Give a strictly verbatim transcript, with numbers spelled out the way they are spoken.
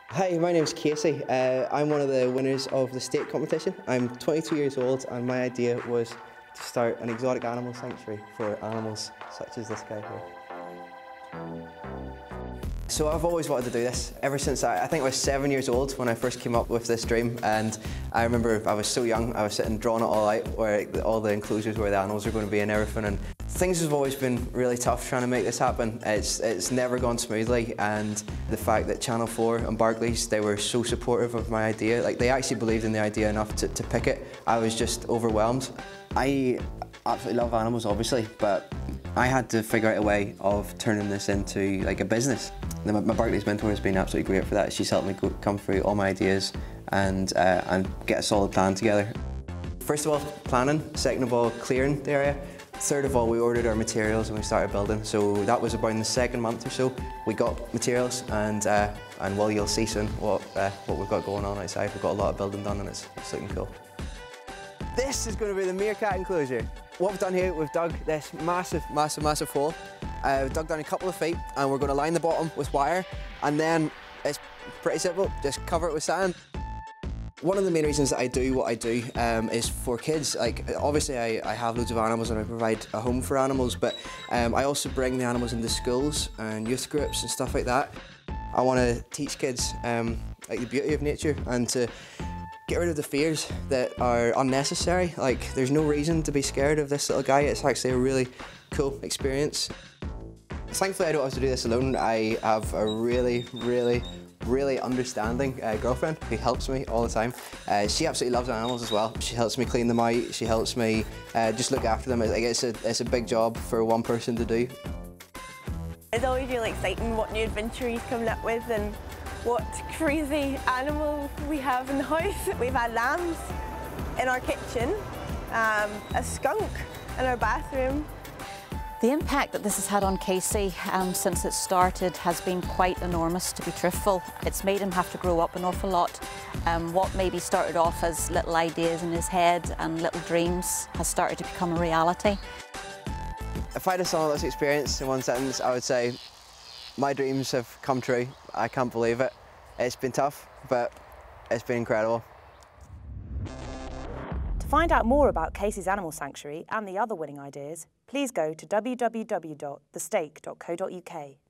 Hi, my name's Casey. Uh, I'm one of the winners of the state competition. I'm twenty-two years old and my idea was to start an exotic animal sanctuary for animals such as this guy here. So I've always wanted to do this ever since I, I think I was seven years old when I first came up with this dream, and I remember I was so young, I was sitting drawing it all out where all the enclosures where the animals are going to be and everything, and things have always been really tough trying to make this happen. It's, it's never gone smoothly, and the fact that Channel four and Barclays, they were so supportive of my idea, like they actually believed in the idea enough to, to pick it, I was just overwhelmed. I absolutely love animals obviously, but I had to figure out a way of turning this into like a business. My, my Barclays mentor has been absolutely great for that. She's helped me go, come through all my ideas and, uh, and get a solid plan together. First of all, planning. Second of all, clearing the area. Third of all, we ordered our materials and we started building. So that was about in the second month or so. We got materials and, uh, and well, you'll see soon what, uh, what we've got going on outside. We've got a lot of building done and it's, it's looking cool. This is going to be the meerkat enclosure. What we've done here, we've dug this massive, massive, massive hole. Uh, we've dug down a couple of feet and we're going to line the bottom with wire, and then it's pretty simple, just cover it with sand. One of the main reasons that I do what I do um, is for kids. Like, obviously I, I have loads of animals and I provide a home for animals, but um, I also bring the animals into schools and youth groups and stuff like that. I want to teach kids um, like the beauty of nature and to get rid of the fears that are unnecessary. Like, there's no reason to be scared of this little guy. It's actually a really cool experience. Thankfully, I don't have to do this alone. I have a really, really, really understanding uh, girlfriend who helps me all the time. Uh, she absolutely loves animals as well. She helps me clean them out. She helps me uh, just look after them. Like, it's a, it's a big job for one person to do. It's always really exciting what new adventure he's coming up with and what crazy animals we have in the house. We've had lambs in our kitchen, um, a skunk in our bathroom. The impact that this has had on Casey um, since it started has been quite enormous, to be truthful. It's made him have to grow up an awful lot. Um, what maybe started off as little ideas in his head and little dreams has started to become a reality. If I had to sum up this experience in one sentence, I would say my dreams have come true. I can't believe it. It's been tough, but it's been incredible. To find out more about Casey's Animal Sanctuary and the other winning ideas, please go to w w w dot the stake dot co dot u k.